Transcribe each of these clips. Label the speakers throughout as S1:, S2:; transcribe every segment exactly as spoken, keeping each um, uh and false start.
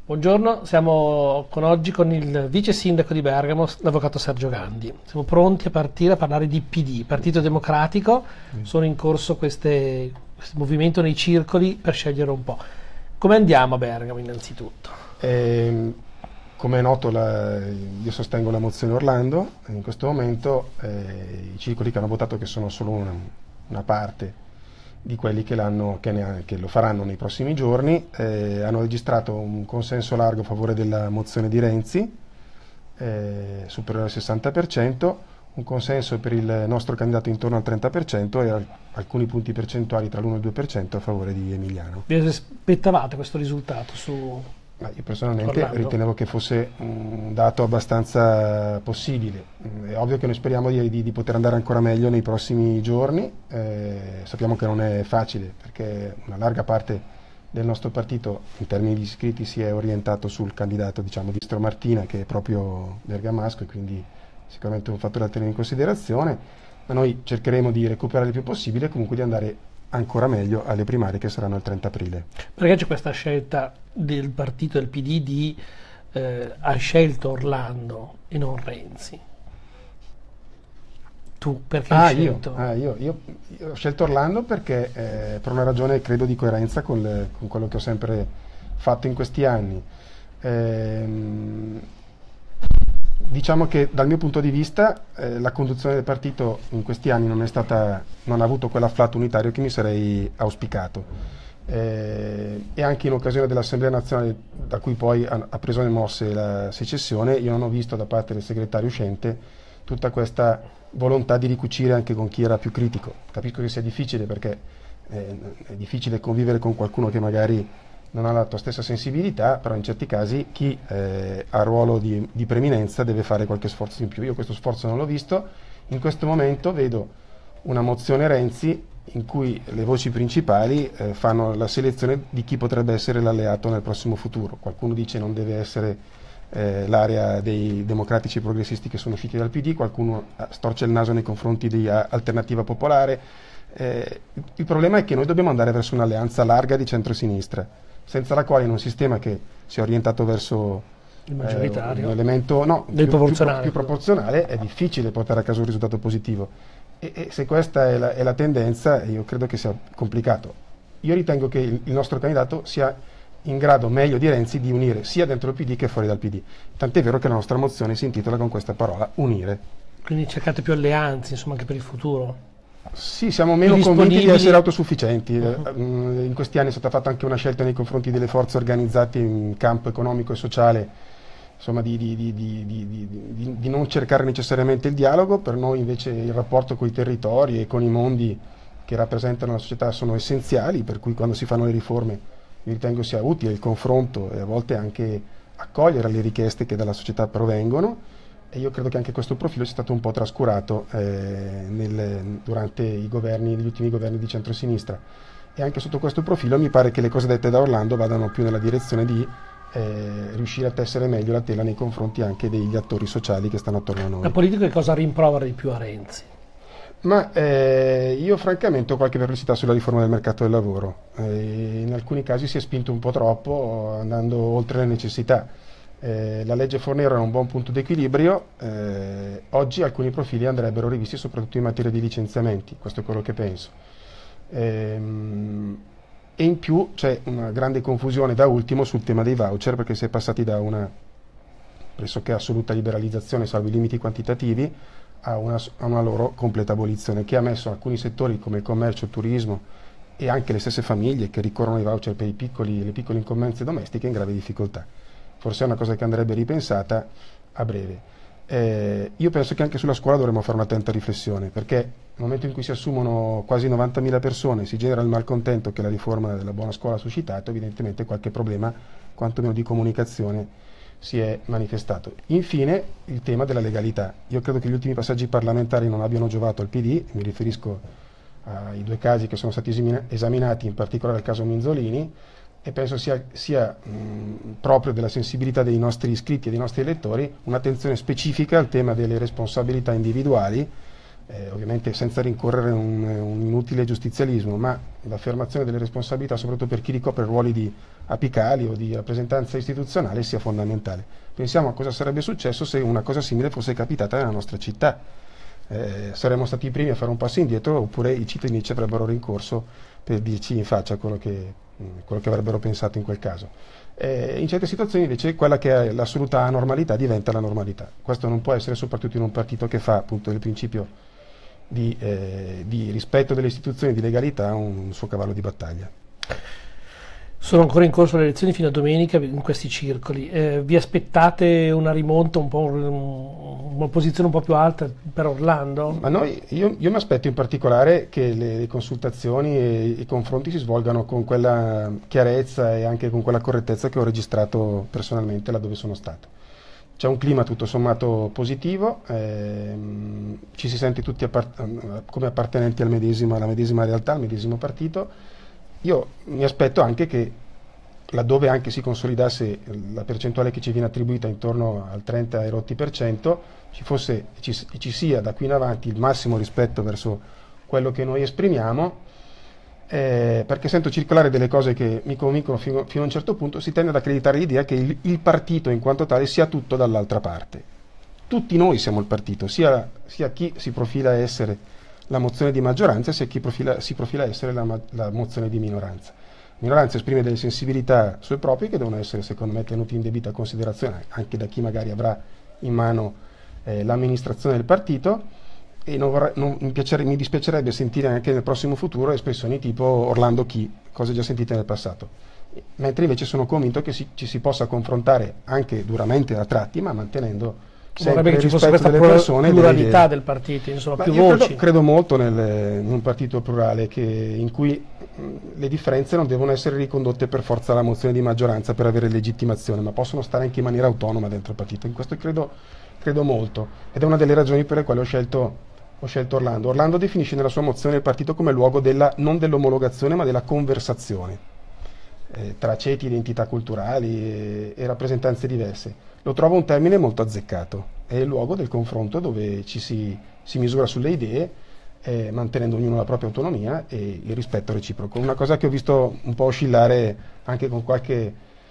S1: Buongiorno, siamo con oggi con il vice sindaco di Bergamo, l'avvocato Sergio Gandi. Siamo pronti a partire a parlare di P D, Partito Democratico. Sono in corso queste, questo movimento nei circoli per scegliere un po'. Come andiamo a Bergamo innanzitutto?
S2: Eh, come è noto, la, io sostengo la mozione Orlando. In questo momento eh, i circoli che hanno votato, che sono solo una, una parte di quelli che, che, ne, che lo faranno nei prossimi giorni, eh, hanno registrato un consenso largo a favore della mozione di Renzi, eh, superiore al sessanta per cento, un consenso per il nostro candidato intorno al trenta per cento e al, alcuni punti percentuali tra l'uno e il due per cento a favore di Emiliano.
S1: Vi aspettavate questo risultato su
S2: Ma io personalmente
S1: Orlando?
S2: ritenevo che fosse un dato abbastanza possibile. È ovvio che noi speriamo di, di, di poter andare ancora meglio nei prossimi giorni. Eh, sappiamo che non è facile perché una larga parte del nostro partito in termini di iscritti si è orientato sul candidato, diciamo, di Stro Martina, che è proprio bergamasco, e quindi sicuramente un fattore da tenere in considerazione, ma noi cercheremo di recuperare il più possibile e comunque di andare ancora meglio alle primarie che saranno il trenta aprile.
S1: Perché c'è questa scelta del partito del P D di eh, ha scelto Orlando e non Renzi? Tu perché
S2: ah,
S1: hai
S2: io,
S1: scelto?
S2: Ah, io, io, io ho scelto Orlando perché eh, per una ragione credo di coerenza con, le, con quello che ho sempre fatto in questi anni. Ehm, diciamo che dal mio punto di vista eh, la conduzione del partito in questi anni non è stata, non ha avuto quell'afflato unitario che mi sarei auspicato. Eh, e anche in occasione dell'Assemblea Nazionale, da cui poi ha, ha preso le mosse la secessione, io non ho visto da parte del segretario uscente tutta questa volontà di ricucire anche con chi era più critico. Capisco che sia difficile perché eh, è difficile convivere con qualcuno che magari non ha la tua stessa sensibilità, però in certi casi chi eh, ha ruolo di, di preminenza deve fare qualche sforzo in più. Io questo sforzo non l'ho visto. In questo momento vedo una mozione Renzi in cui le voci principali eh, fanno la selezione di chi potrebbe essere l'alleato nel prossimo futuro. Qualcuno dice non deve essere eh, l'area dei democratici progressisti che sono usciti dal P D, qualcuno storce il naso nei confronti di uh, Alternativa Popolare. Eh, il problema è che noi dobbiamo andare verso un'alleanza larga di centrosinistra, senza la quale in un sistema che si è orientato verso
S1: Il maggioritario,
S2: eh, un elemento no,
S1: del
S2: più,
S1: proporzionale,
S2: più, più proporzionale, è difficile portare a casa un risultato positivo. E, e se questa è la, è la tendenza, io credo che sia complicato. Io ritengo che il, il nostro candidato sia in grado, meglio di Renzi, di unire sia dentro il P D che fuori dal P D. Tant'è vero che la nostra mozione si intitola con questa parola, unire.
S1: quindi cercate più alleanze, insomma, anche per il futuro.
S2: Sì, siamo meno convinti di essere autosufficienti. Uh-huh. In questi anni è stata fatta anche una scelta nei confronti delle forze organizzate in campo economico e sociale, insomma, di, di, di, di, di, di, di non cercare necessariamente il dialogo. Per noi invece il rapporto con i territori e con i mondi che rappresentano la società sono essenziali, per cui quando si fanno le riforme io ritengo sia utile il confronto e a volte anche accogliere le richieste che dalla società provengono, e io credo che anche questo profilo sia stato un po' trascurato eh, nel, durante i governi, gli ultimi governi di centrosinistra, e anche sotto questo profilo mi pare che le cose dette da Orlando vadano più nella direzione di Eh, riuscire a tessere meglio la tela nei confronti anche degli attori sociali che stanno attorno a noi.
S1: La politica che cosa rimprovera di più a Renzi?
S2: Ma eh, io francamente ho qualche perplessità sulla riforma del mercato del lavoro. Eh, in alcuni casi si è spinto un po' troppo, andando oltre le necessità. Eh, la legge Fornero era un buon punto d'equilibrio. Eh, oggi alcuni profili andrebbero rivisti, soprattutto in materia di licenziamenti. Questo è quello che penso. Ehm, E in più c'è una grande confusione da ultimo sul tema dei voucher, perché si è passati da una pressoché assoluta liberalizzazione, salvo i limiti quantitativi, a una, a una loro completa abolizione, che ha messo alcuni settori come il commercio, il turismo e anche le stesse famiglie che ricorrono ai voucher per i piccoli, le piccole incombenze domestiche in grave difficoltà. Forse è una cosa che andrebbe ripensata a breve. Eh, io penso che anche sulla scuola dovremmo fare un'attenta riflessione, perché nel momento in cui si assumono quasi novantamila persone, si genera il malcontento che la riforma della buona scuola ha suscitato, evidentemente qualche problema, quantomeno di comunicazione, si è manifestato. Infine, il tema della legalità. Io credo che gli ultimi passaggi parlamentari non abbiano giovato al P D, mi riferisco ai due casi che sono stati esaminati, in particolare al caso Minzolini, e penso sia, sia mh, proprio della sensibilità dei nostri iscritti e dei nostri elettori un'attenzione specifica al tema delle responsabilità individuali eh, ovviamente senza rincorrere un, un inutile giustizialismo, ma l'affermazione delle responsabilità, soprattutto per chi ricopre ruoli di apicali o di rappresentanza istituzionale, sia fondamentale. Pensiamo a cosa sarebbe successo se una cosa simile fosse capitata nella nostra città. Eh, saremmo stati i primi a fare un passo indietro, oppure i cittadini ci avrebbero rincorso per dirci in faccia quello che, quello che avrebbero pensato in quel caso. Eh, in certe situazioni invece quella che è l'assoluta anormalità diventa la normalità. Questo non può essere, soprattutto in un partito che fa appunto del principio di, eh, di rispetto delle istituzioni, di legalità, un, un suo cavallo di battaglia.
S1: Sono ancora in corso le elezioni fino a domenica in questi circoli. Eh, vi aspettate una rimonta, un po' un, una posizione un po' più alta per Orlando?
S2: Ma noi, io, io mi aspetto in particolare che le, le consultazioni e i confronti si svolgano con quella chiarezza e anche con quella correttezza che ho registrato personalmente laddove sono stato. C'è un clima tutto sommato positivo, ehm, ci si sente tutti appart- come appartenenti al medesimo, alla medesima realtà, al medesimo partito. Io mi aspetto anche che, laddove anche si consolidasse la percentuale che ci viene attribuita intorno al trenta e rotti per cento, ci fosse, ci, ci sia da qui in avanti il massimo rispetto verso quello che noi esprimiamo, eh, perché sento circolare delle cose che mi convincono fino, fino a un certo punto. Si tende ad accreditare l'idea che il, il partito in quanto tale sia tutto dall'altra parte. Tutti noi siamo il partito, sia, sia chi si profila essere la mozione di maggioranza, sia chi profila, si profila essere la, la mozione di minoranza. La minoranza esprime delle sensibilità sue proprie che devono essere, secondo me, tenute in debita considerazione anche da chi magari avrà in mano eh, l'amministrazione del partito, e non vorrei, non, mi, piacere, mi dispiacerebbe sentire anche nel prossimo futuro espressioni tipo Orlando chi, cose già sentite nel passato. Mentre invece sono convinto che si, ci si possa confrontare anche duramente a tratti, ma mantenendo
S1: vorrebbe che ci fosse questa
S2: persone,
S1: pluralità
S2: delle...
S1: del partito, insomma,
S2: Ma
S1: più
S2: io
S1: voci.
S2: Credo, credo molto nel, in un partito plurale che, in cui mh, le differenze non devono essere ricondotte per forza alla mozione di maggioranza per avere legittimazione, ma possono stare anche in maniera autonoma dentro il partito. In questo credo, credo molto, ed è una delle ragioni per le quali ho scelto, ho scelto Orlando. Orlando definisce nella sua mozione il partito come luogo della, non dell'omologazione, ma della conversazione eh, tra ceti, identità culturali e, e rappresentanze diverse. Lo trovo un termine molto azzeccato, è il luogo del confronto dove ci si, si misura sulle idee, eh, mantenendo ognuno la propria autonomia e il rispetto reciproco. Una cosa che ho visto un po' oscillare anche con qualche,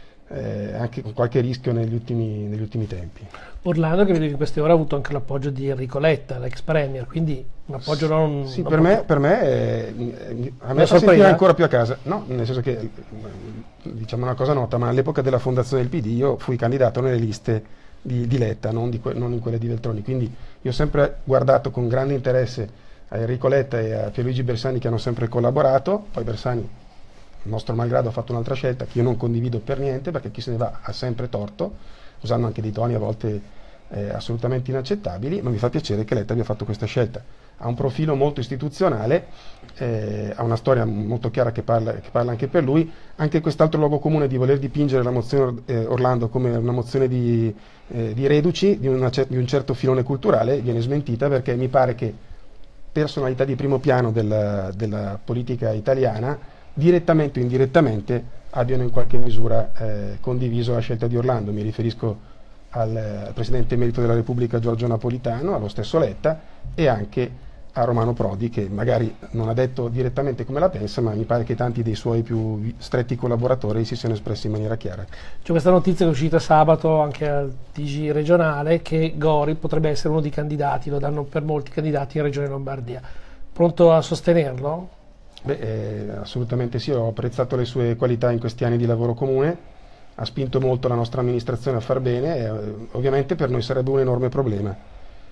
S2: eh, anche con qualche rischio negli ultimi, negli ultimi tempi.
S1: Orlando, che vedo in queste ore ha avuto anche l'appoggio di Enrico Letta, l'ex premier, quindi un appoggio non...
S2: Sì,
S1: non
S2: per, me, per me, eh, a me fa sentire ancora più a casa. No, nel senso che, diciamo una cosa nota, ma all'epoca della fondazione del P D io fui candidato nelle liste di, di Letta, non, di que, non in quelle di Veltroni, quindi io ho sempre guardato con grande interesse a Enrico Letta e a Pierluigi Bersani, che hanno sempre collaborato. Poi Bersani, nostro malgrado, ha fatto un'altra scelta che io non condivido per niente, perché chi se ne va ha sempre torto, usando anche dei toni a volte eh, assolutamente inaccettabili, ma mi fa piacere che Letta abbia fatto questa scelta. Ha un profilo molto istituzionale, eh, ha una storia molto chiara che parla, che parla anche per lui. Anche quest'altro luogo comune di voler dipingere la mozione eh, Orlando come una mozione di, eh, di reduci, di, una, di un certo filone culturale, viene smentita, perché mi pare che personalità di primo piano della, della politica italiana, direttamente o indirettamente, abbiano in qualche misura eh, condiviso la scelta di Orlando. Mi riferisco al, al Presidente Emerito della Repubblica Giorgio Napolitano, allo stesso Letta, e anche a Romano Prodi, che magari non ha detto direttamente come la pensa, ma mi pare che tanti dei suoi più stretti collaboratori si siano espressi in maniera chiara.
S1: C'è questa notizia che è uscita sabato anche al T G regionale, che Gori potrebbe essere uno dei candidati, lo danno per molti candidati in Regione Lombardia. Pronto a sostenerlo?
S2: Beh, eh, assolutamente sì, ho apprezzato le sue qualità in questi anni di lavoro comune, ha spinto molto la nostra amministrazione a far bene, e, eh, ovviamente per noi sarebbe un enorme problema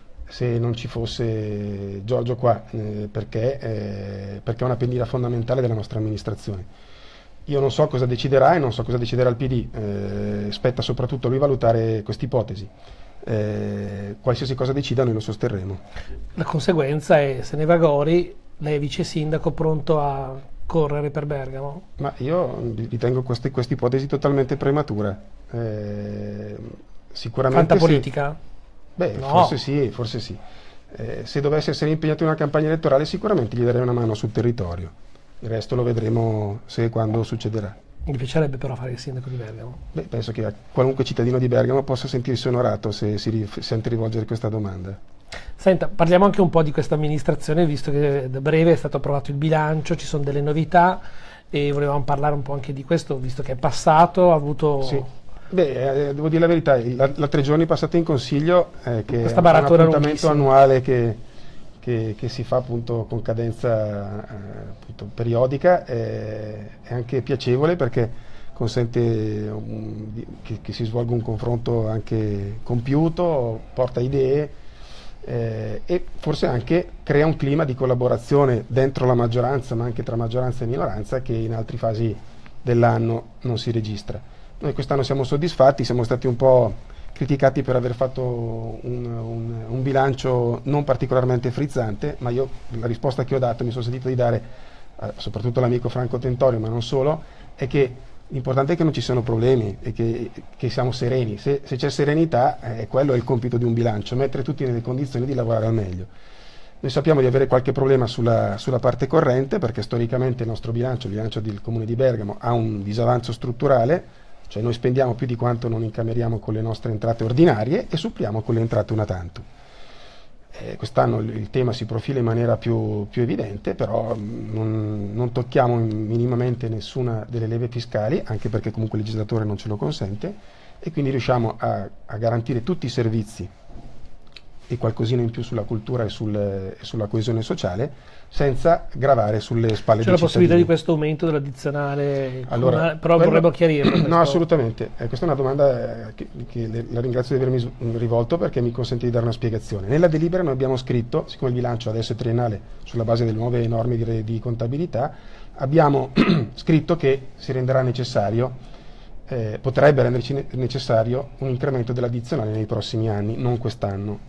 S2: se non ci fosse Giorgio qua, eh, perché, eh, perché è una pendina fondamentale della nostra amministrazione. Io non so cosa deciderà e non so cosa deciderà il P D, eh, spetta soprattutto a lui valutare questa ipotesi. Eh, qualsiasi cosa decida noi lo sosterremo.
S1: La conseguenza è, se ne va Gori, lei è vice sindaco pronto a correre per Bergamo?
S2: Ma io ritengo questa ipotesi totalmente prematura. Eh, sicuramente
S1: Fantapolitica?
S2: Se, beh,
S1: no.
S2: forse sì, forse sì. Eh, se dovesse essere impegnato in una campagna elettorale sicuramente gli darei una mano sul territorio. Il resto lo vedremo se e quando succederà.
S1: Mi piacerebbe però fare il sindaco di Bergamo?
S2: Beh, penso che qualunque cittadino di Bergamo possa sentirsi onorato se si ri- sente rivolgere questa domanda.
S1: Senta, parliamo anche un po' di questa amministrazione, visto che da breve è stato approvato il bilancio, ci sono delle novità e volevamo parlare un po' anche di questo, visto che è passato, ha avuto...
S2: Sì. Beh, eh, devo dire la verità, i tre giorni passati in consiglio, eh, che
S1: Questa
S2: è un
S1: baratura
S2: appuntamento
S1: lunghissima.
S2: annuale che, che, che si fa appunto con cadenza eh, appunto periodica, eh, è anche piacevole perché consente un, che, che si svolga un confronto anche compiuto, porta idee eh, e forse anche crea un clima di collaborazione dentro la maggioranza, ma anche tra maggioranza e minoranza, che in altre fasi dell'anno non si registra. Noi quest'anno siamo soddisfatti, siamo stati un po' criticati per aver fatto un, un, un bilancio non particolarmente frizzante, ma io la risposta che ho dato, mi sono sentito di dare, eh, soprattutto all'amico Franco Tentorio, ma non solo, è che l'importante è che non ci siano problemi e che, che siamo sereni. Se, se c'è serenità, eh, quello è il compito di un bilancio, mettere tutti nelle condizioni di lavorare al meglio. Noi sappiamo di avere qualche problema sulla, sulla parte corrente, perché storicamente il nostro bilancio, il bilancio del Comune di Bergamo, ha un disavanzo strutturale, cioè noi spendiamo più di quanto non incameriamo con le nostre entrate ordinarie e suppliamo con le entrate una tantum. Eh, quest'anno il, il tema si profila in maniera più, più evidente, però non, non tocchiamo minimamente nessuna delle leve fiscali, anche perché comunque il legislatore non ce lo consente, e quindi riusciamo a, a garantire tutti i servizi e qualcosina in più sulla cultura e, sul, e sulla coesione sociale, senza gravare sulle spalle
S1: C'è
S2: dei
S1: la possibilità
S2: cittadini.
S1: di questo aumento dell'addizionale,
S2: Allora,
S1: comunale, però
S2: quello-
S1: vorremmo chiarirlo.
S2: No,
S1: questo.
S2: assolutamente. Eh, questa è una domanda eh, che, che le- la ringrazio di avermi s- rivolto, perché mi consente di dare una spiegazione. Nella delibera noi abbiamo scritto, siccome il bilancio adesso è triennale sulla base delle nuove norme di, re- di contabilità, abbiamo scritto che si renderà necessario, eh, potrebbe renderci ne- necessario un incremento dell'addizionale nei prossimi anni, non quest'anno.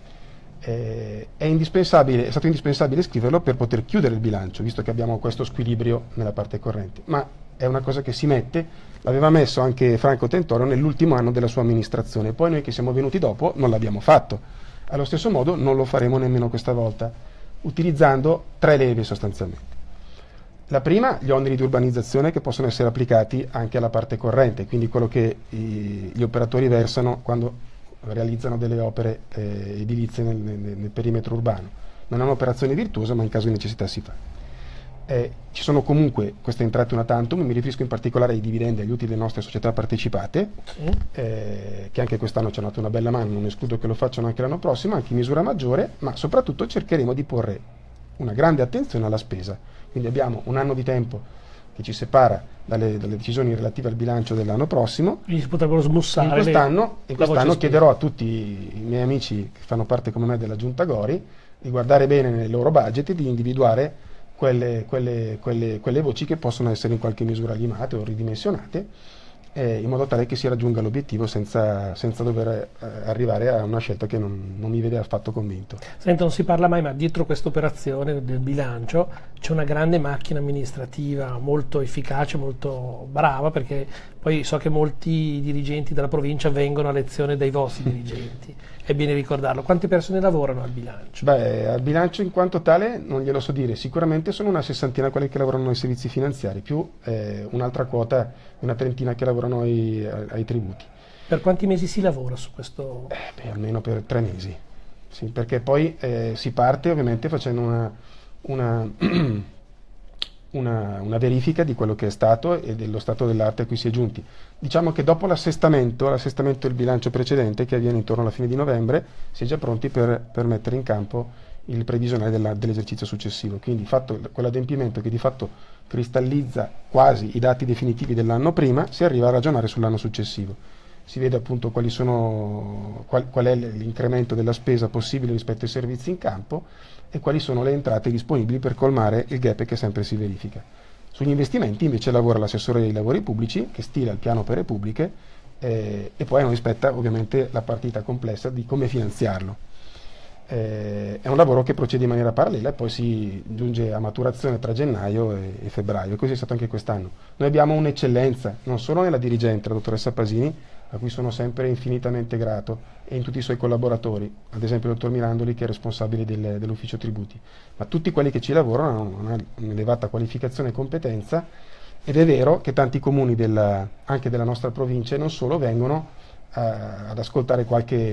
S2: Eh, è indispensabile, è stato indispensabile scriverlo per poter chiudere il bilancio, visto che abbiamo questo squilibrio nella parte corrente, ma è una cosa che si mette, l'aveva messo anche Franco Tentorio nell'ultimo anno della sua amministrazione, poi noi che siamo venuti dopo non l'abbiamo fatto. Allo stesso modo non lo faremo nemmeno questa volta, utilizzando tre leve sostanzialmente. La prima, gli oneri di urbanizzazione che possono essere applicati anche alla parte corrente, quindi quello che i, gli operatori versano quando realizzano delle opere eh, edilizie nel, nel, nel perimetro urbano. Non è un'operazione virtuosa, ma in caso di necessità si fa. Eh, ci sono comunque queste entrate una tantum, mi riferisco in particolare ai dividendi e agli utili delle nostre società partecipate,
S1: Sì.
S2: eh, che anche quest'anno ci hanno dato una bella mano, non escludo che lo facciano anche l'anno prossimo, anche in misura maggiore, ma soprattutto cercheremo di porre una grande attenzione alla spesa. Quindi abbiamo un anno di tempo che ci separa dalle, dalle decisioni relative al bilancio dell'anno prossimo.
S1: Quindi si potrebbero smussare.
S2: In quest'anno,
S1: le-
S2: in
S1: la
S2: quest'anno
S1: voce
S2: chiederò a tutti i miei amici che fanno parte come me della Giunta Gori di guardare bene nel loro budget e di individuare quelle, quelle, quelle, quelle voci che possono essere in qualche misura limate o ridimensionate, eh, in modo tale che si raggiunga l'obiettivo senza, senza dover eh, arrivare a una scelta che non, non mi vede affatto convinto.
S1: Senta, non si parla mai, ma dietro questa operazione del bilancio c'è una grande macchina amministrativa molto efficace, molto brava, perché poi so che molti dirigenti della provincia vengono a lezione dai vostri dirigenti, è bene ricordarlo. Quante persone lavorano al bilancio?
S2: Beh, al bilancio in quanto tale non glielo so dire, sicuramente sono una sessantina quelli che lavorano nei servizi finanziari, più eh, un'altra quota, una trentina che lavorano ai, ai tributi.
S1: Per quanti mesi si lavora su questo?
S2: Eh, beh, almeno per tre mesi, sì, perché poi eh, si parte ovviamente facendo una, una, una, una verifica di quello che è stato e dello stato dell'arte a cui si è giunti. Diciamo che dopo l'assestamento, l'assestamento del bilancio precedente, che avviene intorno alla fine di novembre, si è già pronti per, per mettere in campo il previsionale della- dell'esercizio successivo. Quindi fatto quell'adempimento che di fatto cristallizza quasi i dati definitivi dell'anno prima, si arriva a ragionare sull'anno successivo. Si vede appunto quali sono, qual, qual è l'incremento della spesa possibile rispetto ai servizi in campo e quali sono le entrate disponibili per colmare il gap che sempre si verifica. Sugli investimenti invece lavora l'assessore dei lavori pubblici che stila il piano opere pubbliche eh, e poi a noi spetta ovviamente la partita complessa di come finanziarlo. Eh, è un lavoro che procede in maniera parallela e poi si giunge a maturazione tra gennaio e, e febbraio, e così è stato anche quest'anno. Noi abbiamo un'eccellenza non solo nella dirigente, la dottoressa Pasini, a cui sono sempre infinitamente grato, e in tutti i suoi collaboratori, ad esempio il dottor Mirandoli che è responsabile del, dell'ufficio tributi, ma tutti quelli che ci lavorano hanno una, un'elevata qualificazione e competenza, ed è vero che tanti comuni della, anche della nostra provincia e non solo vengono a, ad ascoltare qualche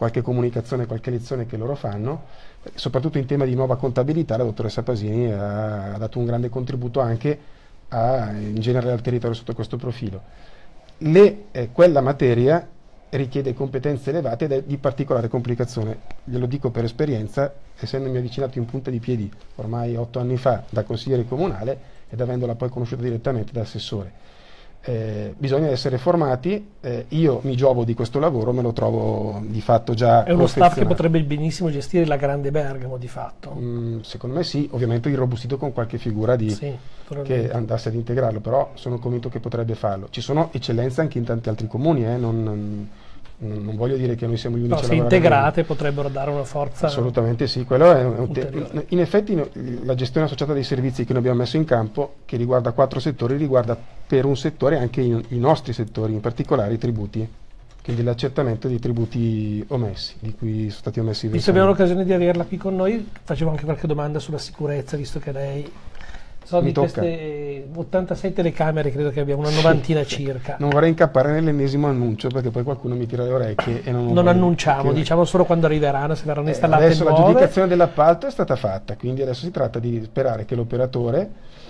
S2: qualche comunicazione, qualche lezione che loro fanno, soprattutto in tema di nuova contabilità. La dottoressa Pasini ha, ha dato un grande contributo anche a, in generale al territorio sotto questo profilo. Le, eh, quella materia richiede competenze elevate ed è di particolare complicazione. Glielo dico per esperienza, essendomi avvicinato in punta di piedi ormai otto anni fa da consigliere comunale ed avendola poi conosciuta direttamente da assessore. Eh, bisogna essere formati, eh, io mi giovo di questo lavoro, me lo trovo di fatto già
S1: è uno staff che potrebbe benissimo gestire la grande Bergamo di fatto.
S2: Mm, secondo me sì, ovviamente irrobustito con qualche figura di,
S1: sì,
S2: che andasse ad integrarlo, però sono convinto che potrebbe farlo. Ci sono eccellenze anche in tanti altri comuni, eh, non, non, non voglio dire che noi siamo gli unici
S1: no,
S2: a
S1: se integrate bene. Potrebbero dare una forza
S2: assolutamente sì, quello è un te- in effetti la gestione associata dei servizi che noi abbiamo messo in campo, che riguarda quattro settori, riguarda per un settore anche i, i nostri settori, in particolare i tributi, quindi l'accertamento dei tributi omessi, di cui sono stati omessi.
S1: Visto che abbiamo l'occasione di averla qui con noi, facevo anche qualche domanda sulla sicurezza, visto che lei so
S2: Mi
S1: di
S2: tocca.
S1: Queste ottantasei telecamere, credo che abbiamo una novantina sì, circa.
S2: Non vorrei incappare nell'ennesimo annuncio, perché poi qualcuno mi tira le orecchie e non,
S1: non annunciamo, perché... diciamo solo quando arriveranno, se verranno installate
S2: eh, adesso
S1: nuove.
S2: La giudicazione dell'appalto è stata fatta, quindi adesso si tratta di sperare che l'operatore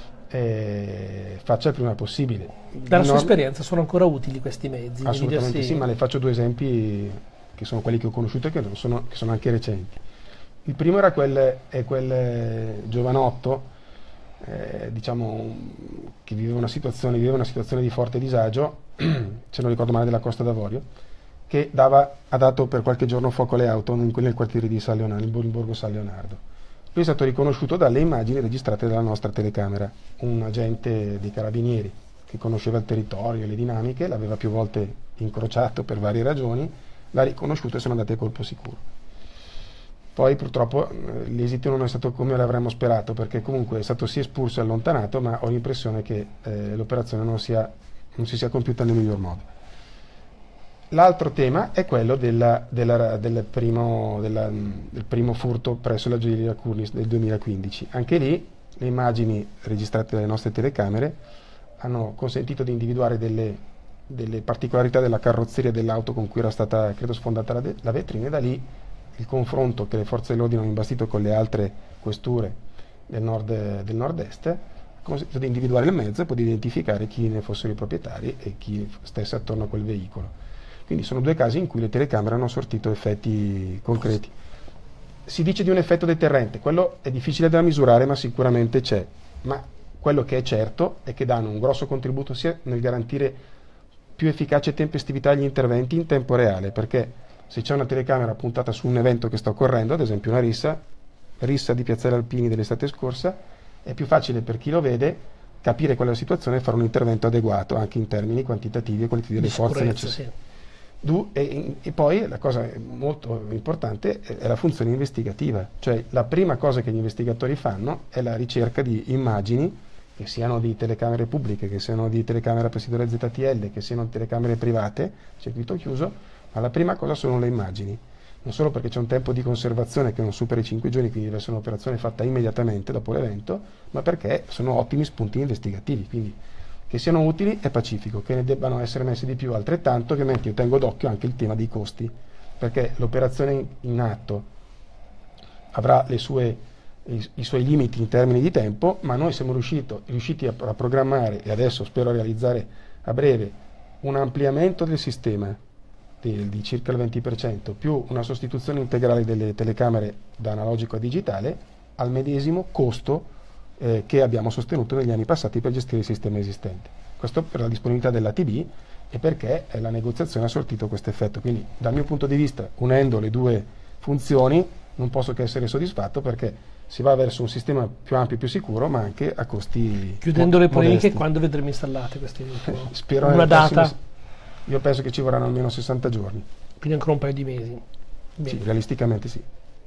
S2: eh, faccia il prima possibile.
S1: Dalla sua esperienza sono ancora utili questi mezzi?
S2: Assolutamente sì, ma le faccio due esempi che sono quelli che ho conosciuto e che, non sono, che sono anche recenti. Il primo era quel, è quel giovanotto Eh, diciamo che viveva una situazione viveva una situazione di forte disagio, se non ricordo male della Costa d'Avorio, che dava, ha dato per qualche giorno fuoco alle auto in quel quartiere di San Leonardo, in borgo San Leonardo. Lui è stato riconosciuto dalle immagini registrate dalla nostra telecamera. Un agente dei carabinieri che conosceva il territorio e le dinamiche, l'aveva più volte incrociato per varie ragioni, l'ha riconosciuto e sono andati a colpo sicuro. Poi purtroppo eh, l'esito non è stato come l'avremmo sperato, perché comunque è stato sì espulso e allontanato, ma ho l'impressione che eh, l'operazione non, sia, non si sia compiuta nel miglior modo. L'altro tema è quello della, della, del, primo, della, del primo furto presso la gioielleria Curnis del duemilaquindici. Anche lì le immagini registrate dalle nostre telecamere hanno consentito di individuare delle, delle particolarità della carrozzeria dell'auto con cui era stata, credo, sfondata la, la vetrina, e da lì il confronto che le forze dell'ordine hanno imbastito con le altre questure del nord del nord-est ha consentito di individuare il mezzo e poi di identificare chi ne fossero i proprietari e chi stesse attorno a quel veicolo. Quindi sono due casi in cui le telecamere hanno sortito effetti concreti. Si dice di un effetto deterrente, quello è difficile da misurare, ma sicuramente c'è. Ma quello che è certo è che danno un grosso contributo sia nel garantire più efficacia e tempestività agli interventi in tempo reale, perché se c'è una telecamera puntata su un evento che sta occorrendo, ad esempio una rissa, rissa di Piazzale Alpini dell'estate scorsa, è più facile per chi lo vede capire qual è la situazione e fare un intervento adeguato anche in termini quantitativi e qualitativi delle forze necessarie. Sì. E, e poi la cosa molto importante è la funzione investigativa, cioè la prima cosa che gli investigatori fanno è la ricerca di immagini, che siano di telecamere pubbliche, che siano di telecamere a presidio Z T L, che siano telecamere private, circuito chiuso. Ma la prima cosa sono le immagini, non solo perché c'è un tempo di conservazione che non supera i cinque giorni, quindi deve essere un'operazione fatta immediatamente dopo l'evento, ma perché sono ottimi spunti investigativi, quindi che siano utili è pacifico, che ne debbano essere messi di più altrettanto. Ovviamente io tengo d'occhio anche il tema dei costi, perché l'operazione in atto avrà le sue, i, i suoi limiti in termini di tempo, ma noi siamo riusciti, riusciti a, a programmare, e adesso spero realizzare a breve, un ampliamento del sistema di, di circa il venti per cento, più una sostituzione integrale delle telecamere da analogico a digitale al medesimo costo eh, che abbiamo sostenuto negli anni passati per gestire il sistema esistente. Questo per la disponibilità dell'A T B e perché eh, la negoziazione ha sortito questo effetto. Quindi dal mio punto di vista, unendo le due funzioni, non posso che essere soddisfatto, perché si va verso un sistema più ampio e più sicuro, ma anche a costi
S1: Chiudendo
S2: mo-
S1: le polemiche,
S2: modesti.
S1: Quando vedremo installate queste
S2: Spero
S1: una data
S2: prossime... Io penso che ci vorranno almeno sessanta giorni.
S1: Quindi ancora un paio di mesi. Bene.
S2: Sì, realisticamente sì.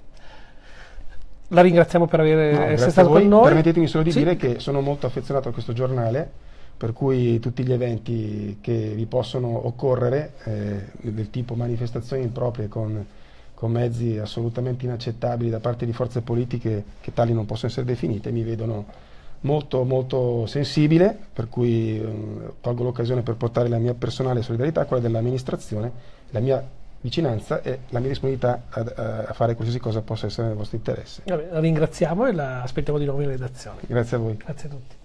S1: La ringraziamo per aver
S2: No,
S1: essere stato con noi.
S2: Permettetemi solo di
S1: sì.
S2: dire che sono molto affezionato a questo giornale, per cui tutti gli eventi che vi possono occorrere, eh, del tipo manifestazioni improprie con, con mezzi assolutamente inaccettabili da parte di forze politiche che tali non possono essere definite, mi vedono molto molto sensibile, per cui eh, colgo l'occasione per portare la mia personale solidarietà, quella dell'amministrazione, la mia vicinanza e la mia disponibilità a, a fare qualsiasi cosa possa essere nel vostro interesse.
S1: Vabbè, la ringraziamo e la aspettiamo di nuovo in redazione.
S2: Grazie a voi.
S1: Grazie a tutti.